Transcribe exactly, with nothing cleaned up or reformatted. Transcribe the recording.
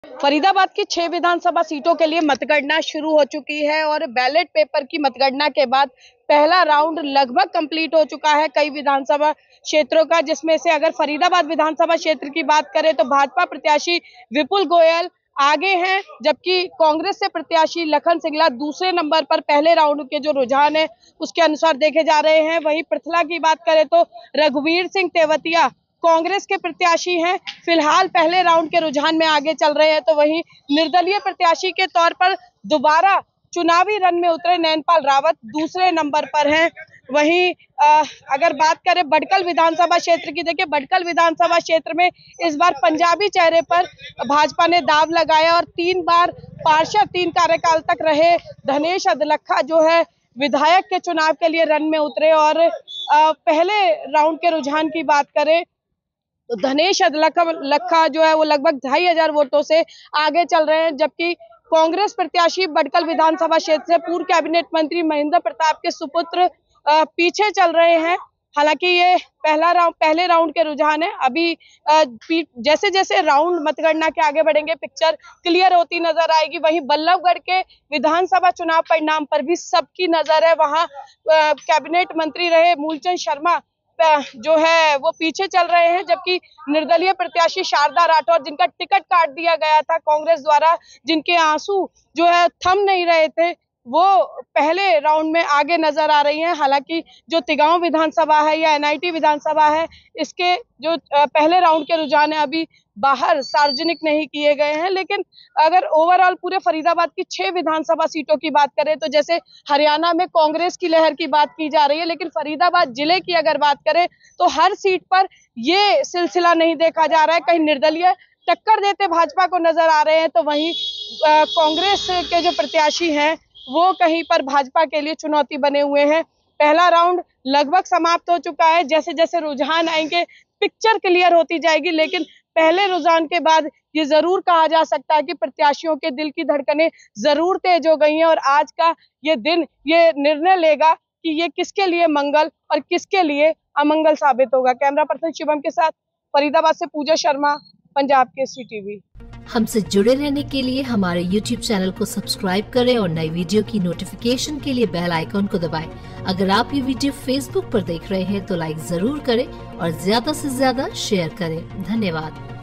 फरीदाबाद की छह विधानसभा सीटों के लिए मतगणना शुरू हो चुकी है और बैलेट पेपर की मतगणना के बाद पहला राउंड लगभग कंप्लीट हो चुका है कई विधानसभा क्षेत्रों का, जिसमें से अगर फरीदाबाद विधानसभा क्षेत्र की बात करें तो भाजपा प्रत्याशी विपुल गोयल आगे हैं, जबकि कांग्रेस से प्रत्याशी लखन सिंगला दूसरे नंबर पर पहले राउंड के जो रुझान है उसके अनुसार देखे जा रहे हैं। वहीं पृथला की बात करें तो रघुवीर सिंह तेवतिया कांग्रेस के प्रत्याशी हैं, फिलहाल पहले राउंड के रुझान में आगे चल रहे हैं। तो वहीं निर्दलीय प्रत्याशी के तौर पर दोबारा चुनावी रण में उतरे नैनपाल रावत दूसरे नंबर पर हैं। वहीं आ, अगर बात करें बडकल विधानसभा क्षेत्र की, देखिए बडकल विधानसभा क्षेत्र में इस बार पंजाबी चेहरे पर भाजपा ने दाव लगाया और तीन बार पार्षद तीन कार्यकाल तक रहे धनेश अदलखा जो है विधायक के चुनाव के लिए रण में उतरे। और आ, पहले राउंड के रुझान की बात करें तो धनेश अदलखा जो है वो लगभग ढाई हजार वोटों से आगे चल रहे हैं, जबकि कांग्रेस प्रत्याशी बडकल विधानसभा क्षेत्र से पूर्व कैबिनेट मंत्री महेंद्र प्रताप के सुपुत्र पीछे चल रहे हैं। हालांकि ये पहला राउंड पहले राउंड के रुझान है। अभी जैसे जैसे राउंड मतगणना के आगे बढ़ेंगे पिक्चर क्लियर होती नजर आएगी। वहीं बल्लभगढ़ के विधानसभा चुनाव परिणाम पर भी सबकी नजर है। वहां कैबिनेट मंत्री रहे मूलचंद शर्मा जो है वो पीछे चल रहे हैं, जबकि निर्दलीय प्रत्याशी शारदा राठौर जिनका टिकट काट दिया गया था कांग्रेस द्वारा, जिनके आंसू जो है थम नहीं रहे थे, वो पहले राउंड में आगे नजर आ रही हैं। हालांकि जो तिगांव विधानसभा है या एनआईटी विधानसभा है, इसके जो पहले राउंड के रुझान है अभी बाहर सार्वजनिक नहीं किए गए हैं। लेकिन अगर ओवरऑल पूरे फरीदाबाद की छह विधानसभा सीटों की बात करें तो जैसे हरियाणा में कांग्रेस की लहर की बात की जा रही है, लेकिन फरीदाबाद जिले की अगर बात करें तो हर सीट पर ये सिलसिला नहीं देखा जा रहा है। कहीं निर्दलीय टक्कर देते भाजपा को नजर आ रहे हैं तो वहीं कांग्रेस के जो प्रत्याशी हैं वो कहीं पर भाजपा के लिए चुनौती बने हुए हैं। पहला राउंड लगभग समाप्त हो चुका है। जैसे जैसे रुझान आएंगे पिक्चर क्लियर होती जाएगी, लेकिन पहले रुझान के बाद ये जरूर कहा जा सकता है कि प्रत्याशियों के दिल की धड़कनें जरूर तेज हो गई हैं और आज का ये दिन ये निर्णय लेगा कि ये किसके लिए मंगल और किसके लिए अमंगल साबित होगा। कैमरा पर्सन शिवम के साथ फरीदाबाद से पूजा शर्मा, पंजाब केसरी टीवी। हमसे जुड़े रहने के लिए हमारे यूट्यूब चैनल को सब्सक्राइब करें और नई वीडियो की नोटिफिकेशन के लिए बेल आइकॉन को दबाएं। अगर आप ये वीडियो फेसबुक पर देख रहे हैं तो लाइक जरूर करें और ज्यादा से ज्यादा शेयर करें। धन्यवाद।